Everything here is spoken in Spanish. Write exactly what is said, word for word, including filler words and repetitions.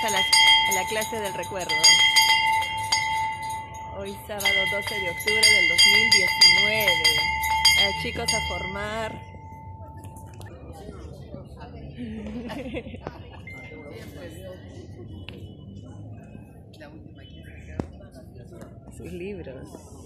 a la, a la clase del recuerdo. Hoy sábado doce de octubre del dos mil diecinueve. A chicos a formar. Sus libros.